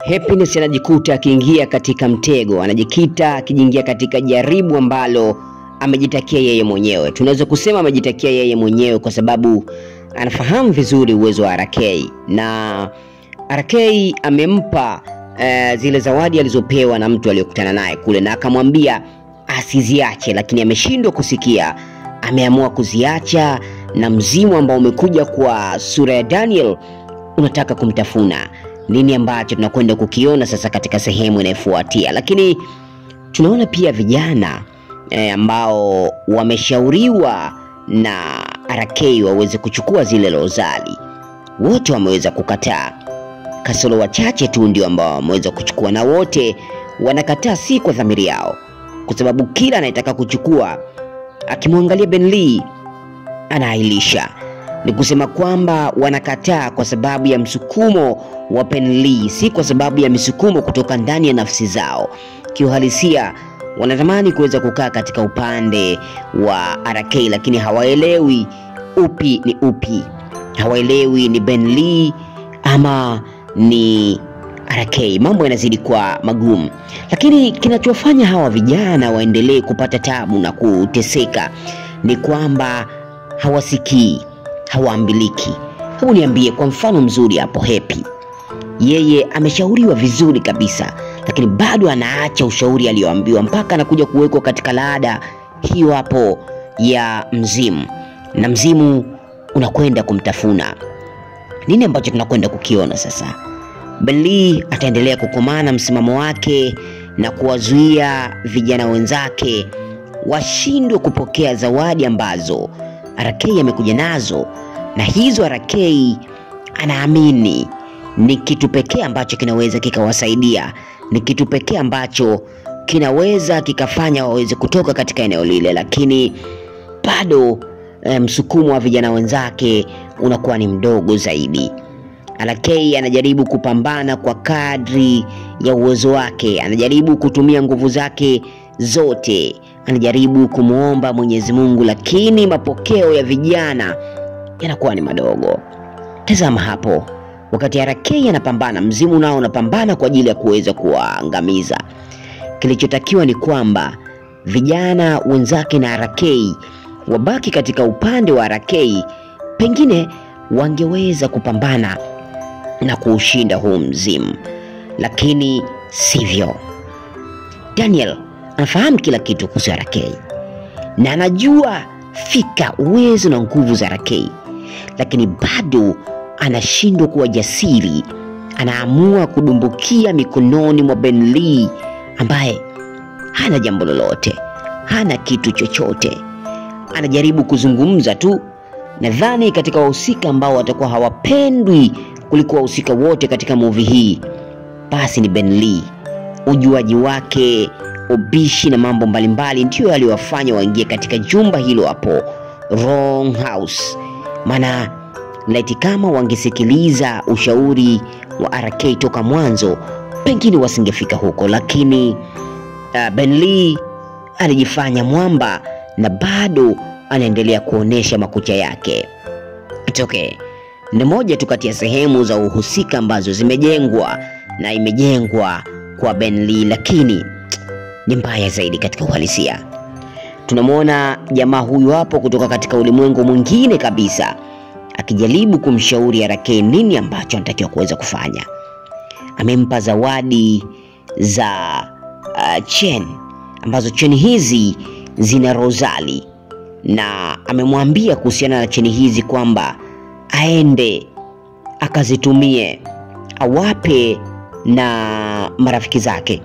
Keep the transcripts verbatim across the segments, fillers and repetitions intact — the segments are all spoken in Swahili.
Happiness anajikuta akiingia katika mtego, anajikita akijiingia katika jaribu ambalo amejitakia yeye mwenyewe. Tunaweza kusema amejitakia yeye mwenyewe kwa sababu anafahamu vizuri uwezo wa R K, na R K amempa uh, zile zawadi alizopewa na mtu aliyokutana naye kule, na akamwambia asiziache, lakini ameshindwa kusikia. Ameamua kuziacha, na mzimu ambao umekuja kwa sura ya Daniel unataka kumtafuna. Nini ambacho tunakwenda kukiona sasa katika sehemu inayofuatia. Lakini tunaona pia vijana e, ambao wameshauriwa na R K waweze kuchukua zile rozali. Wote wameweza kukataa. Kasoro wachache tu ndio ambao wameweza kuchukua, na wote wanakataa si kwa dhamiri yao, kwa sababu kila anayetaka kuchukua akimwangalia Ben Lee anaahilisha. Ni kusema kwamba wanakataa kwa sababu ya msukumo wa Ben Lee, si kwa sababu ya misukumo kutoka ndani ya nafsi zao. Kiuhalisia wanatamani kuweza kukaa katika upande wa R K, lakini hawaelewi upi ni upi. Hawaelewi ni Ben Lee ama ni R K. Mambo yanazidi kwa magumu. Lakini kinachofanya hawa vijana waendelee kupata tabu na kuteseka ni kwamba hawasikii, hawaambiliki. Hebu niambie kwa mfano mzuri hapo. Happy yeye ameshauriwa vizuri kabisa, lakini bado anaacha ushauri alioambiwa, mpaka anakuja kuwekwa katika laada hiyo hapo ya mzimu, na mzimu unakwenda kumtafuna. Nini ambacho tunakwenda kukiona sasa? Ben Lee ataendelea kukomana msimamo wake na kuwazuia vijana wenzake washindwe kupokea zawadi ambazo R K amekuja nazo, na hizo R K anaamini ni kitu pekee ambacho kinaweza kikawasaidia, ni kitu pekee ambacho kinaweza kikafanya waweze kutoka katika eneo lile. Lakini bado e, msukumo wa vijana wenzake unakuwa ni mdogo zaidi. R K anajaribu kupambana kwa kadri ya uwezo wake, anajaribu kutumia nguvu zake zote, anajaribu kumuomba Mwenyezi Mungu, lakini mapokeo ya vijana yanakuwa ni madogo. Tazama hapo, wakati R K anapambana, mzimu nao unapambana kwa ajili ya kuweza kuangamiza. Kilichotakiwa ni kwamba vijana wenzake na R K wabaki katika upande wa R K, pengine wangeweza kupambana na kuushinda huu mzimu, lakini sivyo. Daniel anafahamu kila kitu kuhusu R K na anajua fika uwezo na nguvu za R K, lakini bado anashindwa kuwa jasiri. Anaamua kudumbukia mikononi mwa Ben Lee ambaye hana jambo lolote, hana kitu chochote. Anajaribu kuzungumza tu. Nadhani katika wahusika ambao watakuwa hawapendwi kuliko wahusika wote katika movie hii, basi ni Ben Lee. Ujuaji wake, ubishi na mambo mbalimbali ndio yaliwafanya waingie katika jumba hilo hapo Wrong House. Maana laiti kama wangesikiliza ushauri wa R K toka mwanzo, pengine wasingefika huko. Lakini uh, Ben Lee alijifanya mwamba na bado anaendelea kuonesha makucha yake. It's okay. Ni moja tu kati ya sehemu za uhusika ambazo zimejengwa na imejengwa kwa Ben Lee, lakini ni mbaya zaidi katika uhalisia. Tunamwona jamaa huyu hapo kutoka katika ulimwengu mwingine kabisa akijaribu kumshauri R K nini ambacho anatakiwa kuweza kufanya. Amempa zawadi za uh, chain, ambazo chain hizi zina rozali, na amemwambia kuhusiana na chain hizi kwamba aende akazitumie, awape na marafiki zake,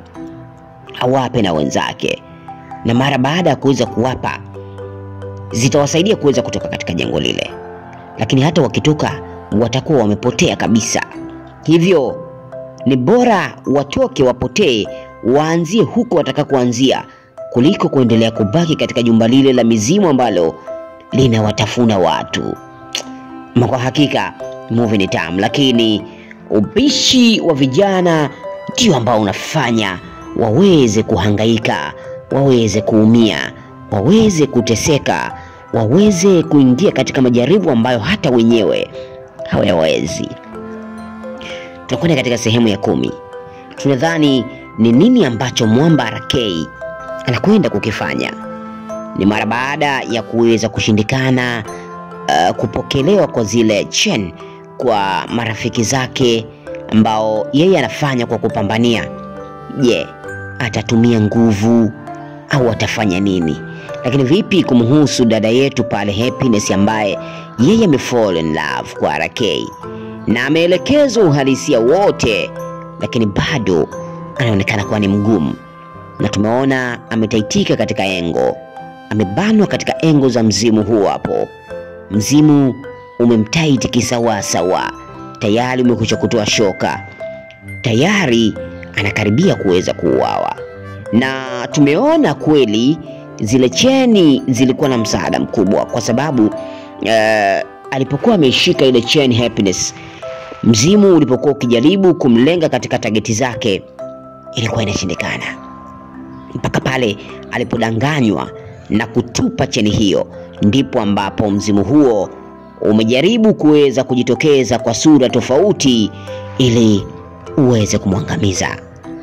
awape na wenzake, na mara baada ya kuweza kuwapa zitawasaidia kuweza kutoka katika jengo lile. Lakini hata wakitoka watakuwa wamepotea kabisa. Hivyo ni bora watoke, wapotee, waanzie huko watakakoanzia, kuliko kuendelea kubaki katika jumba lile la mizimu ambalo linawatafuna watu. Kwa hakika movie ni tamu, lakini ubishi wa vijana ndio ambao unafanya waweze kuhangaika, waweze kuumia, waweze kuteseka, waweze kuingia katika majaribu ambayo hata wenyewe hawayawezi. Tunakwenda katika sehemu ya kumi. tunadhani ni nini ambacho mwamba R K anakwenda kukifanya. Ni mara baada ya kuweza kushindikana uh, kupokelewa kwa zile chain kwa marafiki zake ambao yeye anafanya kwa kupambania. Je, yeah, atatumia nguvu au atafanya nini? Lakini vipi kumhusu dada yetu pale Happiness ambaye yeye amefall in love kwa R K na ameelekezwa uhalisia wote, lakini bado anaonekana kuwa ni mgumu, na tumeona ametaitika katika engo, amebanwa katika engo za mzimu huu. Hapo mzimu umemtaiti kisawa sawa, tayari umekucha kutoa shoka, tayari anakaribia kuweza kuuawa. Na tumeona kweli zile cheni zilikuwa na msaada mkubwa, kwa sababu uh, alipokuwa ameshika ile chain Happiness, mzimu ulipokuwa ukijaribu kumlenga katika tageti zake ilikuwa inashindikana, mpaka pale alipodanganywa na kutupa cheni hiyo, ndipo ambapo mzimu huo umejaribu kuweza kujitokeza kwa sura tofauti ili uweze kumwangamiza.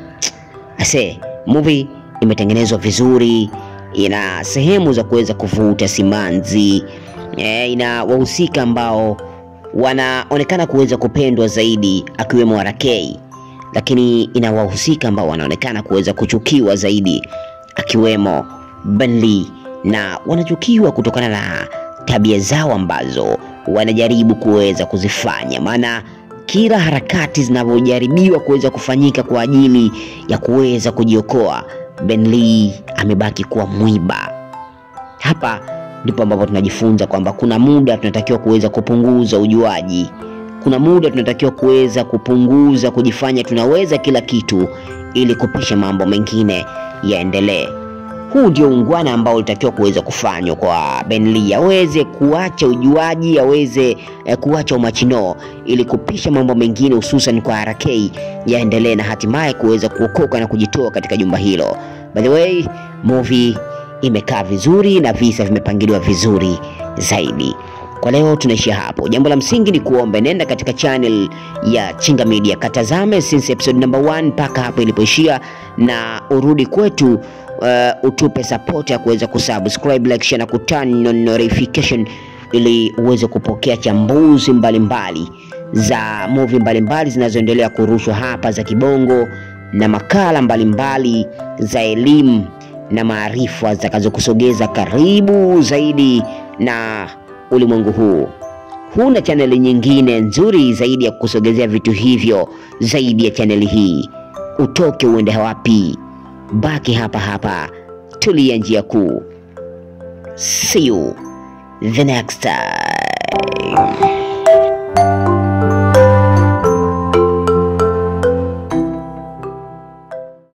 Ase, movie imetengenezwa vizuri, ina sehemu za kuweza kuvuta simanzi, e, ina wahusika ambao wanaonekana kuweza kupendwa zaidi akiwemo R K, lakini ina wahusika ambao wanaonekana kuweza kuchukiwa zaidi akiwemo Benly, na wanachukiwa kutokana na tabia zao ambazo wanajaribu kuweza kuzifanya. Maana kila harakati zinavyojaribiwa kuweza kufanyika kwa ajili ya kuweza kujiokoa, Benly amebaki kuwa mwiba. Hapa ndipo ambapo tunajifunza kwamba kuna muda tunatakiwa kuweza kupunguza ujuaji. Kuna muda tunatakiwa kuweza kupunguza kujifanya tunaweza kila kitu ili kupisha mambo mengine yaendelee. Huu ndio ungwana ambao ulitakiwa kuweza kufanywa kwa Benly, aweze kuacha ujuaji, aweze eh, kuacha umachino ili kupisha mambo mengine, hususan kwa R K yaendelee na hatimaye kuweza kuokoka na kujitoa katika jumba hilo. By the way, movie imekaa vizuri na visa vimepangiliwa vizuri zaidi. Kwa leo tunaishia hapo. Jambo la msingi ni kuombe nenda katika channel ya Chinga Media, katazame since episode number one mpaka hapo ilipoishia, na urudi kwetu uh, utupe support ya kuweza kusubscribe, like, share na kuturn on notification ili uweze kupokea chambuzi mbalimbali mbali za movie mbalimbali zinazoendelea kurushwa hapa za kibongo, na makala mbalimbali mbali za elimu na maarifa zitakazokusogeza karibu zaidi na ulimwengu huu. Huna chaneli nyingine nzuri zaidi ya kusogezea vitu hivyo zaidi ya chaneli hii. Utoke uende wapi? Baki hapa hapa, tulia njia kuu. See you the next time.